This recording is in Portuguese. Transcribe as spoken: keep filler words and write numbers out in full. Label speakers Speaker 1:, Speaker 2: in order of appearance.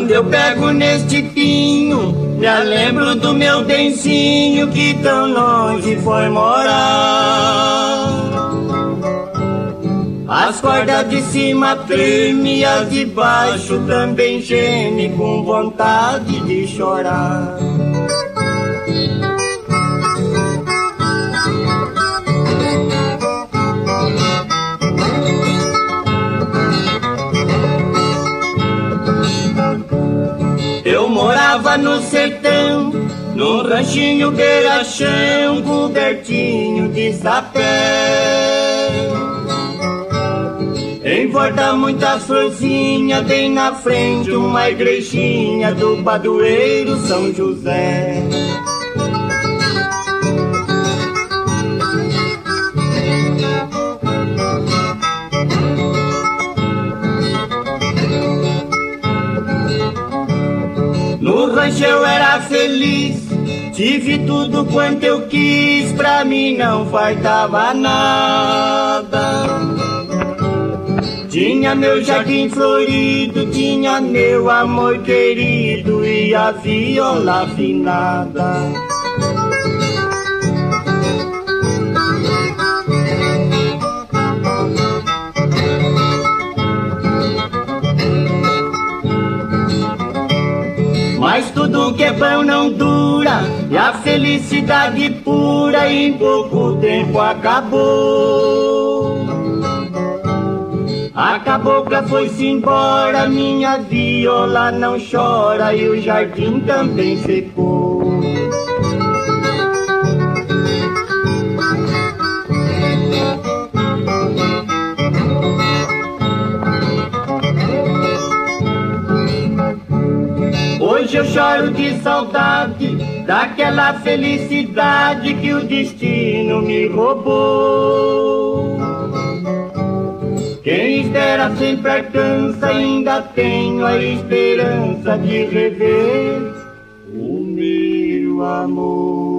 Speaker 1: Quando eu pego neste pinho, já lembro do meu densinho que tão longe foi morar. As cordas de cima tremem e as de baixo também gemem com vontade de chorar. Eu morava no sertão, num ranchinho beira-chão, cobertinho de sapé. Em volta muitas florzinhas, bem na frente uma igrejinha do padroeiro São José. No rancho eu era feliz, tive tudo quanto eu quis, pra mim não faltava nada. Tinha meu jardim florido, tinha meu amor querido e a viola afinada. Mas tudo que é bom não dura, e a felicidade pura em pouco tempo acabou. A cabocla foi-se embora, minha viola não chora e o jardim também secou. Hoje eu choro de saudade daquela felicidade que o destino me roubou. Quem espera sempre alcança, ainda tenho a esperança de rever o meu amor.